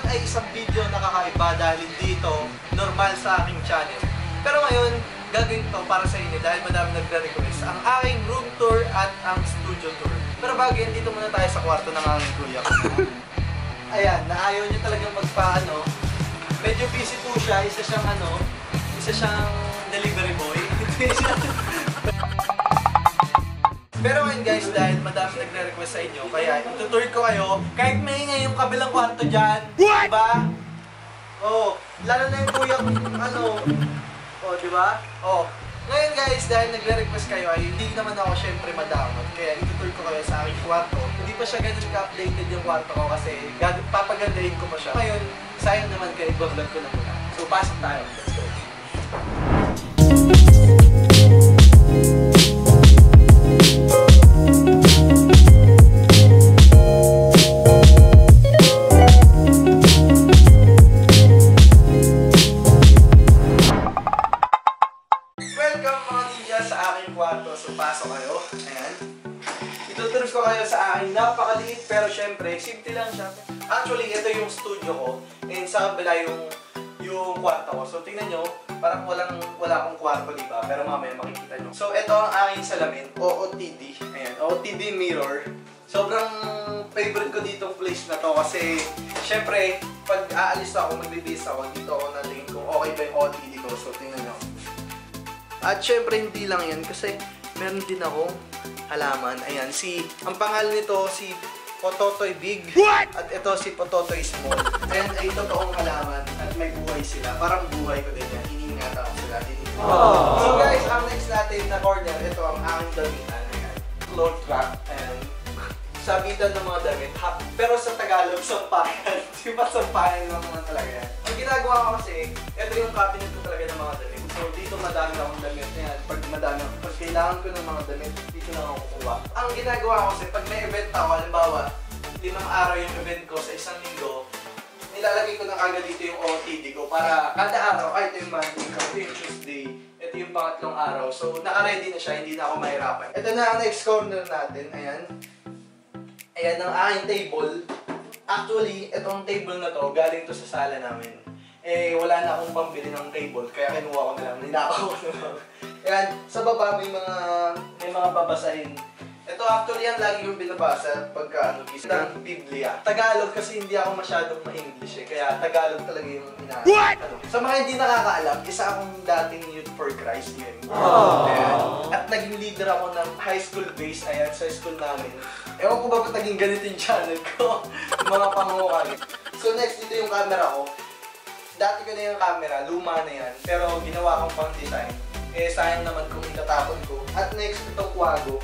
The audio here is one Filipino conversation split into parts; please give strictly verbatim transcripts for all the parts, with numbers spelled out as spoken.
ay isang video na kakaiba dahil dito normal sa aking channel. Pero ngayon, gagawin to para sa inyo dahil madami nagre-request ang aking room tour at ang studio tour. Pero bago yan, dito muna tayo sa kwarto ng aking kuya. Ayan, naayaw niya talagang magpaano. Medyo busy po siya, isa siyang ano, isa siyang delivery boy. Pero ngayon guys, dahil madami nagre-request sa inyo, kaya itutour ko kayo kahit maingay yung kabilang kwarto dyan. Diba? Oo, oh, lalo na yung kuya ano, oh, diba? Oh, ngayon guys, dahil nagre-request kayo ay hindi naman ako syempre madamot. Kaya itutour ko kayo sa aking kwarto. Hindi pa siya ganun ka-updated yung kwarto ko kasi papagandahin ko pa siya. Ngayon, sayang naman kaya i-vlog ko na muna. So, pasok tayo. Let's go. Pasok kayo. Ayan. Itutur ko kayo sa akin. Napakaliit pero syempre, simple lang siya. Actually, ito yung studio ko. And sa kabila yung, yung kwarto ko. So, tingnan nyo. Parang walang, wala akong kwarto, diba? Pero mamaya makikita nyo. So, ito ang aking salamin. O O T D. Ayan. O O T D mirror. Sobrang favorite ko ditong place na to. Kasi, syempre, pag aalis ako, magbibis ako, dito ako natingin kung okay ba yung O O T D ko. So, tingnan nyo. At syempre, hindi lang yan. Kasi, meron din akong halaman. Ayan, si, ang pangalan nito, si Pototoy Big. What? At ito, si Pototoy Small. Ayan, ay totoong halaman. At may buhay sila. Parang buhay ko din yan. Iniingatan ko sila. Aww. So guys, ang next natin na corner, ito ang aking damitan. Ayan, cloth rack. Ayan, sabitan ng mga damit. Ha, pero sa Tagalog, sampayan. Di ba sampayan lang naman talaga yan? Ang ginagawa ko kasi, ito yung cabinet ko talaga ng mga damit. So, dito madami akong damit na yan. Pag madami ako, pag kailangan ko ng mga damit, dito na ako kukuha. Ang ginagawa ko kasi, pag may event ako, halimbawa, limang araw yung event ko sa isang linggo, nilalagay ko na agad dito yung O O T D ko para kada araw, ay ito yung Monday, ito yung Tuesday, ito yung pangatlong araw. So, naka-ready na siya, hindi na ako mahirapan. Ito na ang next corner natin, ayan. Ayan ang aking table. Actually, itong table na to, galing to sa sala namin. Eh, wala na akong pambili ng table, kaya kinuha ko na lang, ninakaw ko na lang. Ayan, sa baba may mga, may mga babasahin. Ito actually yan, lagi yung binabasa pagka ano, ng Biblia. Tagalog kasi hindi ako masyadong ma-English eh, kaya Tagalog talaga yung ina ano. Sa mga hindi nakakaalam, isa akong dating Youth for Christ yun. Ayan. At naging leader ako ng high school base, ayan, sa school namin. Ewan ko ba ba't naging ganito yung channel ko, mga pangukay. So next, dito yung camera ko. Dati ko na yung camera, luma na yan, pero ginawa kong pang design. Eh, sayang naman kung itatapon ko. At next, itong kwago.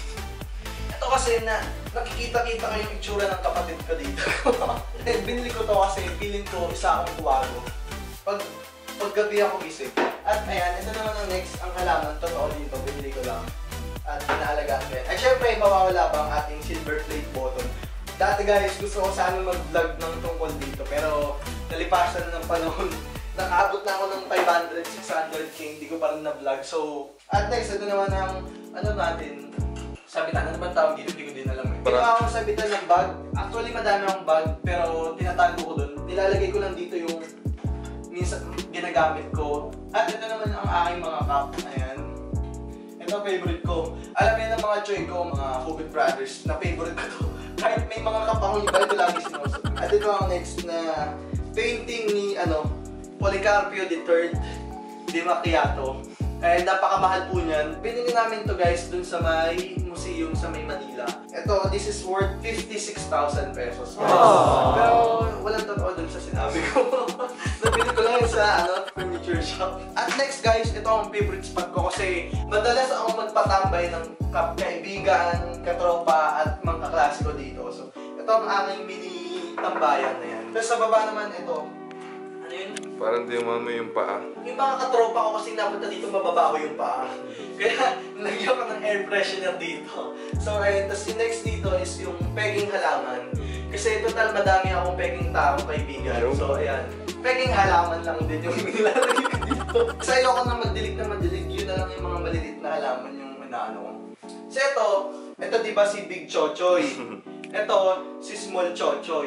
Ito kasi na, nakikita-kita ko yung itsura ng kapatid ko dito. Eh, binili ko to kasi feeling ko isa akong kwago. Pag, paggabi ako gising. At ayan, ito naman ang next, ang halaman, totoo dito, binili ko lang. At inaalagaan ko yan. At syempre, mawawala pa ang ating silver plate button. Dati guys, gusto ko sana mag-vlog ng tungkol dito, pero nalipasan na ng panahon. Nakaabot na ako ng five hundred, six hundred K, hindi ko pa rin na-vlog. So, at next, ito naman ang, ano natin, sabitan. Ano ba tawag dito? Hindi ko din alam eh. Ginawa akong sabitan ng bag. Actually, madami akong bag, pero tinatago ko dun. Nilalagay ko lang dito yung minsan ginagamit ko. At ito naman ang aking mga cup. Ayan. Ito favorite ko. Alam niyo ng mga choy ko, mga Hobbit Brothers, na favorite ko to. Kahit may mga cup akong iba, ito lagi sinusunod. At ito ang next na painting ni, ano, Policarpio the third Di Macchiato. Eh, napakamahal po niyan. Binili namin to guys dun sa may museum sa may Manila. Ito, this is worth fifty-six thousand pesos. Aww. Pero walang totoo dun sa sinabi ko. Nabili ko lang sa ano, furniture shop. At next guys, ito ang favorite spot ko kasi madalas ako magpatambay ng kaibigan, katropa at mga kaklase ko dito. So, ito ang aking mini tambayan na yan. Tapos sa baba naman ito, ano yun? Parang di umami yung paa. Yung mga katropa ko kasi napunta dito, mababaho yung paa. Kaya nagyan ko ng air freshener dito. So ayun, tapos yung next dito is yung pegging halaman. Kasi total madami akong pegging taong kaibigan. So ayan, pegging halaman lang din yung nilalagay ko dito. Kasi ayoko na magdilig na magdilig, yun na lang yung mga maliliit na halaman yung inaano ko. So ito, ito diba si Big Chochoy? Ito, si Small Chochoy.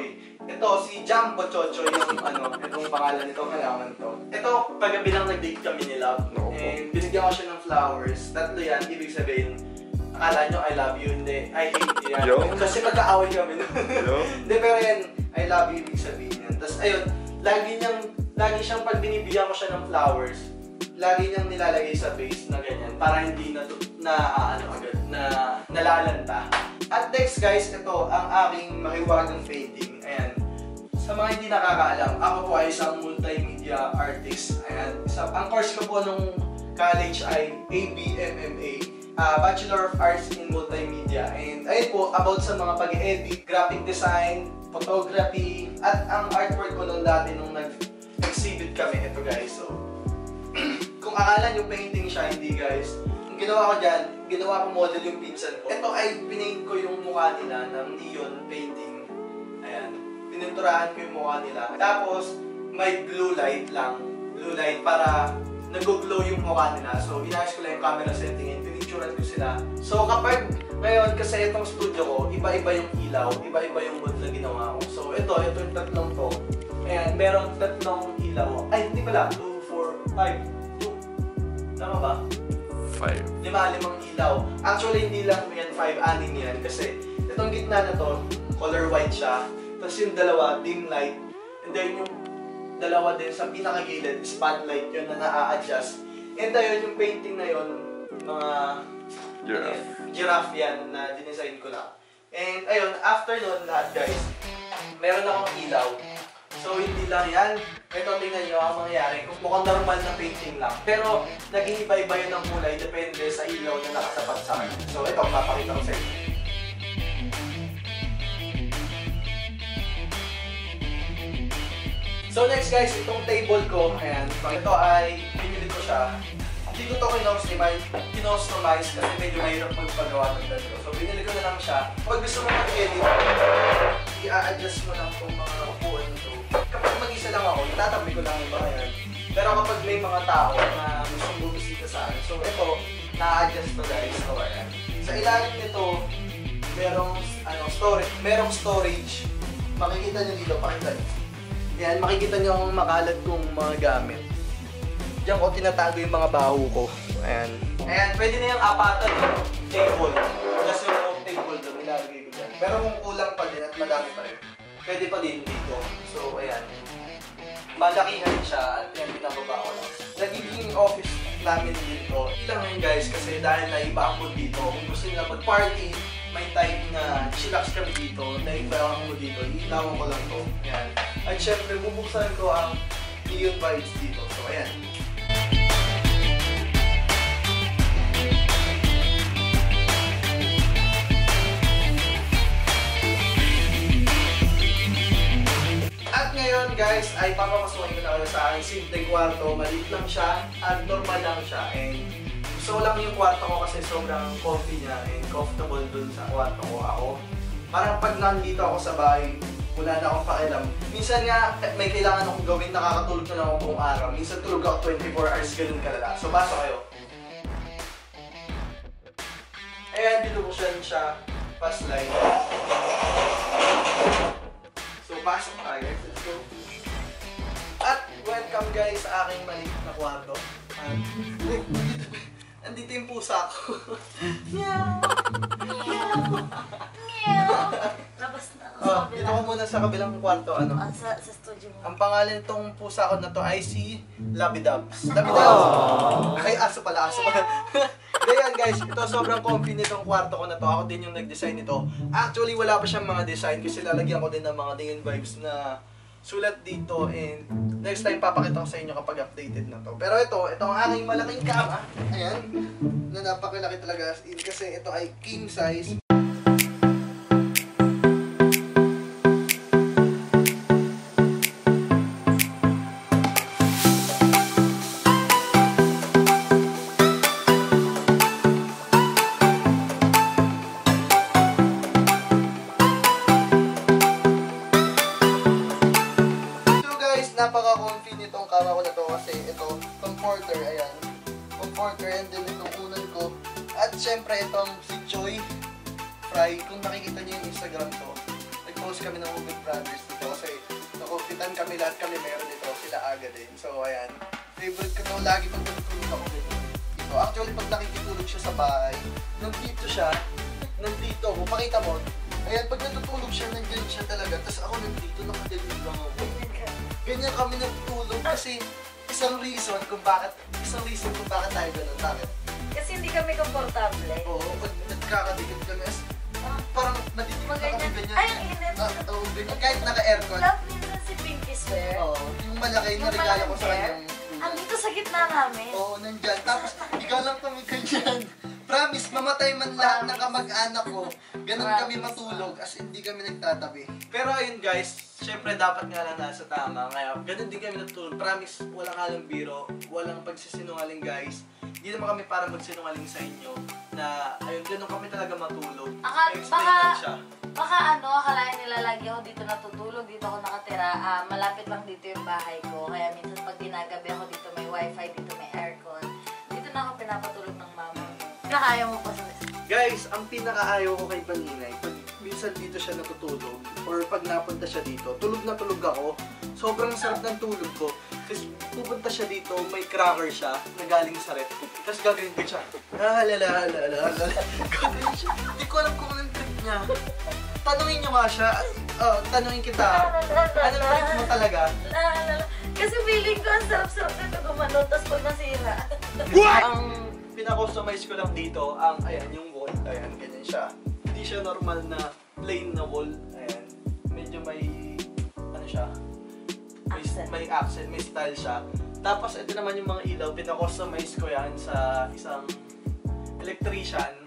Ito, si Jumbo Chocho yung ano, itong pangalan nito, halaman to. Ito, paggabi lang nag-date kami ni Love. No. And binigyan ko siya ng flowers. Tatlo yan, ibig sabihin, akala nyo I love you, hindi. I hate you yan. Yo. Kasi magkaaway kami nun. Hindi, pero yan, I love you, ibig sabihin yan. Tapos ayun, lagi niyang, lagi siyang pag binibigyan ko siya ng flowers, lagi niyang nilalagay sa vase na ganyan para hindi na, na ano agad, na nalalanta. At next guys, ito ang aking mahiwagang painting. Ayan. Sa mga hindi nakakaalam, ako po ay isang multimedia artist. Ayan. Isa, ang course ko po nung college ay A B M M A, uh, Bachelor of Arts in Multimedia. And ayun po, about sa mga pag-edit, graphic design, photography, at ang artwork ko nung dati nung nag-exhibit kami. Ito guys, so kung akala nyo painting siya, hindi guys. Ang ginawa ko dyan, ginawa ko model yung pinsan ko. Ito ay pinaint ko yung mukha nila ng neon painting. Ayan. Pininturahan ko yung mukha nila. Tapos, may blue light lang. Blue light para nag-glow yung mukha nila. So, inayos ko lang yung camera setting and pinicturean ko sila. So, kapag ngayon, kasi itong studio ko, iba-iba yung ilaw, iba-iba yung mood na ginawa ko. So, ito, ito yung tatlong to. Ayan, merong tatlong ilaw. Ay, hindi pala. two, four, five. two. Tama ba? five. Lima, limang ilaw. Actually, hindi lang yan five, anin yan. Kasi itong gitna na to, color white siya. Tapos yung dalawa, dim light. And then yung dalawa din sa pinakagilid, spotlight yun na na-a-adjust. And ayun, yung painting na yun, mga Giraffe. eh, giraffe yan na dinesign ko lang. And ayun, after nun lahat guys, meron akong ilaw. So hindi lang yan. Ito tingnan nyo ang mangyayari. Kung mukhang normal na painting lang. Pero naging iba-iba yun ng kulay depende sa ilaw na nakatapat sa akin. So ito, papakita ko sa inyo. So next guys, itong table ko, ayan, ito ay pinili ko siya. Hindi ko ito kinostomize, kinostomize kasi medyo mahirap magpagawa ng ganito. So binili ko na lang siya. Pag gusto mo mag-edit, i-a-adjust mo lang itong mga upuan nito. Kapag mag-isa lang ako, itatabi ko lang yung mga yan. Pero kapag may mga tao na gustong bumisita sa akin, so ito, na-adjust to guys. So ayan. Sa ilalim nito, merong ano, storage, merong storage. Makikita nyo dito, pakita nyo. Yan, makikita nyo ang makalat kong mga gamit. Diyan ko tinatago yung mga baho ko. Ayan. Ayan, pwede na yung apatan eh. Table. Plus yung table doon, nilalagay ko dyan. Pero kung kulang pa din at madami pa rin, pwede pa din dito. So, ayan. Malakihan siya at yan, pinababa ko lang. Nagiging office namin dito. Ilang ngayon guys, kasi dahil naiba ang mood dito. Kung gusto nila mag-party, may time na chillax kami dito, naiba ang mood dito. Iilawan ko lang to. Ayan. At syempre, bubuksan ko ang neon vibes dito. So, ayan. At ngayon guys, ay papapasukin ko na kayo sa aking simpleng kwarto. Maliit lang siya at normal lang siya. And gusto ko lang yung kwarto ko kasi sobrang comfy niya and comfortable dun sa kwarto ko ako. Parang pag nandito ako sa bahay, wala na akong pakialam. Minsan nga, may kailangan akong gawin, nakakatulog na lang ako buong araw. Minsan tulog ako twenty-four hours, ganun kalala. So, pasok kayo. Ayan, binubuksan siya. Fast line. So, pasok na guys. Let's go. At, welcome guys sa aking maliit na kwarto. At, nandito yung pusa ko. Meow! Meow! Labas na ako Oh, sa dito kabila. ko muna sa kabilang kwarto, ano? Ah, sa, sa studio mo. Ang pangalan tong pusa ko na to ay si Labidabs. Labidabs! Ay, aso pala, aso pala. Kaya guys, ito sobrang comfy nitong kwarto ko na to. Ako din yung nag-design nito. Actually, wala pa siyang mga design kasi lalagyan ko din ng mga neon vibes na sulat dito. And next time, papakita ko sa inyo kapag updated na to. Pero ito, ito ang aking malaking kama. Ayan. Na napakalaki talaga as in kasi ito ay king size. Napaka-comfy nitong kama ko na to kasi ito, comforter, ayan. Comforter, and then itong unan ko. At syempre itong si Choi Fry, kung nakikita niyo yung Instagram ko, close kami ng Hugot Brothers dito kasi nakupitan kami lahat kami meron dito, sila Aga din. So ayan, favorite ko to lagi pag natutulog ako dito. Dito. Actually pag nakikitulog siya sa bahay, nandito siya, nandito ako, pakita mo. Ayan, pag natutulog siya, nandiyan siya talaga. Tapos ako nandito, nakadilig lang ako. Ganyan kami natutulog kasi isang reason kung bakit, isang reason kung bakit tayo ganun. Bakit? Kasi hindi kami komportable. Oo, pag nagkakadikit kami, as, parang natitigil na kami ganyan. Ay, ang init. Ah, oo, ganyan. Kahit naka-aircon. Love minsan si Pinky Swear. Oo, yung malaki na regalo ko sa kanyang. Ang dito sa gitna namin. Oo, nandyan. Tapos, ikaw lang kami ganyan. Promise, mamatay man lahat ng kamag-anak ko. Ganun kami matulog, as hindi kami nagtatabi. Pero ayun guys, syempre dapat nga lang nasa tama. Ngayon, ganun din kami natulog. Promise, walang halong biro, walang pagsisinungaling guys. Hindi naman kami para magsinungaling sa inyo. Na, ayun, ganun kami talaga matulog. Aka, Explain baka, lang siya. baka ano, akalain nila lagi ako dito natutulog, dito ako nakatira. Ah, malapit lang dito yung bahay ko. Kaya minsan pag ginagabi ako dito may wifi, dito may aircon. Dito na ako pinapatulog ng mama. Nakaya mo pa sa Guys, ang pinakaayaw ko kay Baninay, pag minsan dito siya natutulog, or pag napunta siya dito, tulog na tulog ako, sobrang sarap ng tulog ko. Tapos pupunta siya dito, may cracker siya, na galing sa rep. Tapos gagawin ko siya, lalalalalala, gagawin siya. Hindi ko alam kung anong trip niya. Tanungin niyo nga siya, uh, tanungin kita, anong trip mo talaga? Kasi feeling ko ang sarap-sarap nito gumano, tapos pag nasira. Ang pina-customize ko lang dito, ang, ayan, yung wall, ayan, ganyan siya. Hindi siya normal na plain na wall, ayan. Medyo may, ano siya, may accent, may, accent, may style siya. Tapos ito naman yung mga ilaw, pina-customize ko yan sa isang electrician.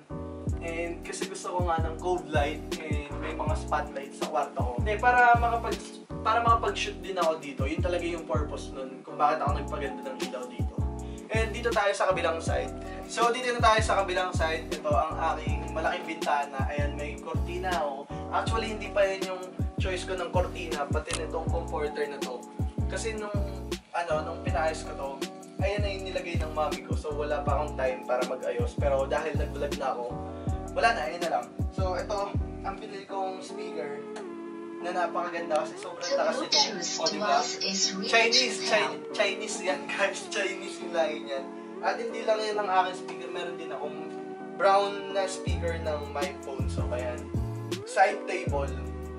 And kasi gusto ko nga ng code light and may mga spotlight sa kwarto ko. Eh, para makapag para makapag-shoot din ako dito, yun talaga yung purpose nun kung bakit ako nagpaganda ng ilaw dito. And dito tayo sa kabilang side. So dito na tayo sa kabilang side. Ito ang aking malaking bintana. Ayan, may kortina ako. Actually, hindi pa yun yung choice ko ng kortina, pati nitong comforter na to. Kasi nung, ano, nung pinayos ko to, ayan na yung nilagay ng mami ko. So wala pa akong time para mag-ayos. Pero dahil nag-vlog na ako, wala na, ayan na lang. So ito, ang pinili kong speaker na napakaganda kasi sobrang lakas nito. O, diba? Chinese, Chinese, Chinese yan guys. Chinese yung lahi niyan. At hindi lang yan ang aking speaker. Meron din akong brown na speaker ng my phone. So, ayan. Side table.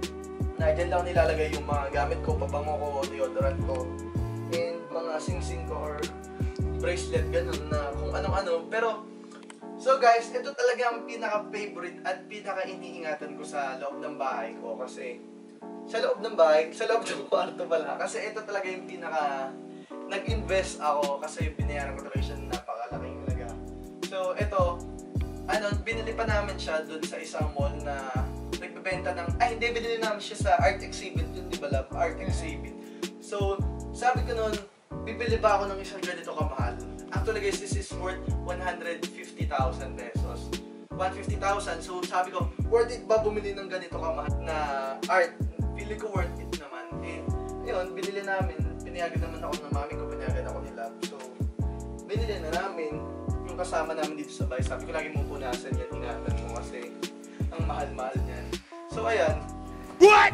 Na dyan lang nilalagay yung mga gamit ko, pabango ko, deodorant ko. And mga sing-sing ko or bracelet, ganun na kung anong-ano. Pero, so guys, ito talaga ang pinaka-favorite at pinaka-iniingatan ko sa loob ng bahay ko. Kasi, sa loob ng bahay, sa loob ng kwarto pala. Kasi ito talaga yung pinaka nag-invest ako kasi binayaran ko talaga siya ng napakalaking halaga. So ito, ano, binili pa namin siya doon sa isang mall na nagbebenta ng, ay hindi, binili namin siya sa art exhibit, yun di ba love? Art exhibit. So, sabi ko noon, bibili ba ako ng isang ganito kamahal? Actually guys, this is worth one hundred fifty thousand pesos. one hundred fifty thousand, so sabi ko, worth it ba bumili ng ganito kamahal na art? Feeling ko worth it naman. And yun, binili namin. Pinayagan naman ako ng mami ko, pinayagan ako ni Love. So, binili na namin. Yung kasama namin dito sa bahay. Sabi ko lagi mong punasan yan, ingatan mo kasi ang mahal-mahal niyan. So, ayan. What?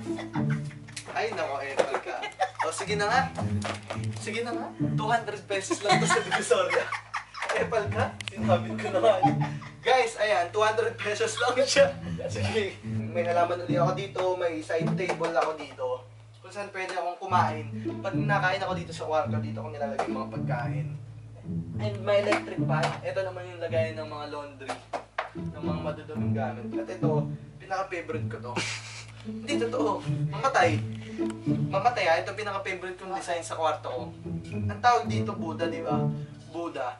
Ay, nako, eh, ka. O, sige na nga. Sige na nga. two hundred pesos lang ito sa Divisoria. Epal ka? Sinabit ko na nga. Guys, ayan, two hundred pesos lang siya. Sige. May halaman ulit ako dito, may side table ako dito. Kung saan pwede akong kumain. Pag nakain ako dito sa kwarto, dito ako nilalagay mga pagkain. And may electric fan. Ito naman yung lagayan ng mga laundry. Ng mga maduduming gamit. At ito, pinaka-favorite ko to. Hindi totoo. Mamatay. Mamatay ha. Ito pinaka-favorite kong design sa kwarto ko. Ang tawag dito, Buddha, di ba? Buddha.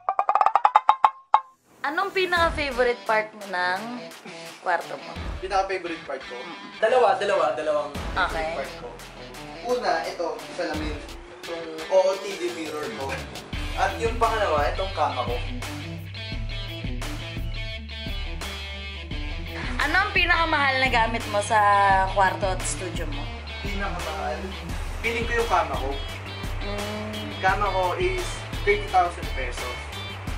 Anong pinaka-favorite part mo ng kwarto mo? Pinaka-favorite part ko? Dalawa, dalawa, dalawang Okay. favorite part ko. Una, ito, salamin. Itong O O T D mirror ko. At yung pangalawa, itong kama ko. Ano ang pinakamahal na gamit mo sa kwarto at studio mo? Pinakamahal. Feeling ko yung kama ko. Mm. Kama ko is thirty thousand pesos.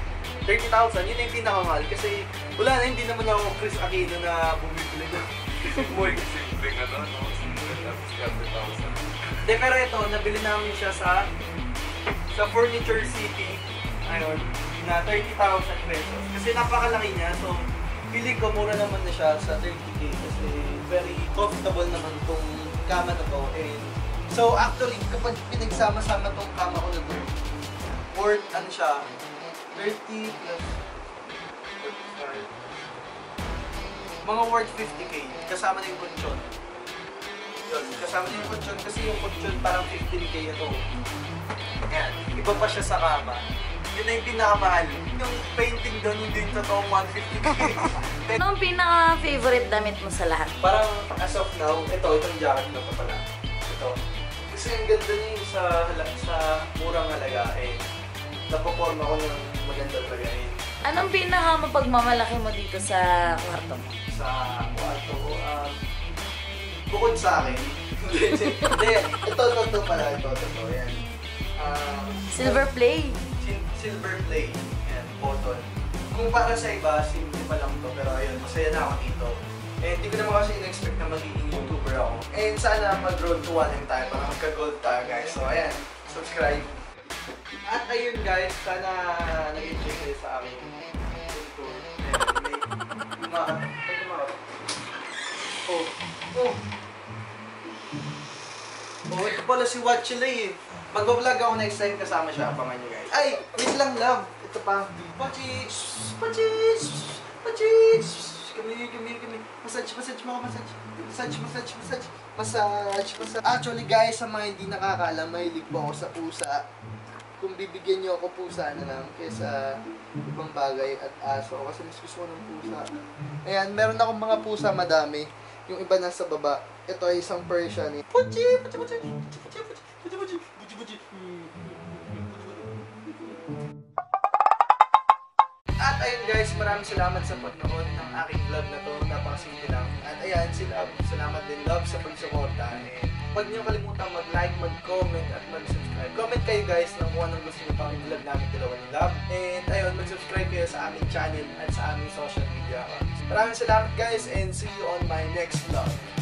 thirty thousand, yun yung pinakamahal kasi wala na, hindi naman ako Chris Aquino na bumibili na mo yung simpleng ano, no? Simpleng tapos thirty thousand. De, pero ito, nabili namin siya sa sa Furniture City. Ayun, na thirty thousand pesos. Kasi napakalaki niya. So, feeling ko mura naman na siya sa thirty K. Kasi very comfortable naman tong kama na to. And, so, actually, kapag pinagsama-sama tong kama ko na to, worth, ano siya, thirty plus forty-five. Mga worth fifty K. Kasama na yung kutsyon. Yun, kasama na yung kutsyon kasi yung kutsyon parang fifteen K ito. Ayan, iba pa siya sa kama. Yun na yung pinakamahal. Yung painting doon, hindi yung totoong one fifty K. Ano ang pinaka-favorite damit mo sa lahat? Parang as of now, ito, itong jacket na pa pala. Ito. Kasi ang ganda niya yung sa, sa murang halaga eh. Napaporma ko ng maganda talaga eh. Anong pinaka-mapagmamalaki mo dito sa kwarto mo? Sa kwarto ko, um, bukod sa akin. Hindi, ito, ito, ito pala. Ito, ito, ito. Yan. Um, Silver play. Sil- silver play. Yan, button. Kung para sa iba, simple pa lang to. Pero ayun, masaya na ako dito. And hindi ko naman kasi in-expect na magiging YouTuber ako. And sana mag-road to one M tayo para magka-gold tayo guys. So ayan, subscribe. At ayun guys, sana nag-enjoy kayo sa aking tour. Ayan, may mga... Ay, mga... Oh, oh. Oh, ito pala si Watchlay eh. Mag-vlog ako next time kasama siya. Abangan nyo guys. Ay, wait lang love. Ito pa. Pachis! Pachis! Pachis! Kami, kami, kami. Massage, massage mga massage. Massage, massage, massage. Massage, massage. Actually guys, sa mga hindi nakakaalam, mahilig po ako sa pusa. Kung bibigyan niyo ako pusa na lang kaysa ibang bagay at aso. Kasi mas gusto ko ng pusa. Ayan, meron akong mga pusa madami. Yung iba nasa baba. Ito ay isang Persian eh. Puchi! Puchi! Puchi! Puchi! Puchi! Puchi! Puchi! Puchi! Puchi! At ayun guys, maraming salamat sa panonood ng aking vlog na to. Napakasimple lang. At ayan, si Love. Salamat din Love sa pagsuporta. And huwag niyo kalimutan mag-like, mag-comment at mag-subscribe. Comment kayo guys ng kung anong gusto niyo pang i-vlog namin dalawa ni Love. And ayun, mag-subscribe kayo sa aming channel at sa aming social media accounts. Maraming salamat guys and see you on my next vlog.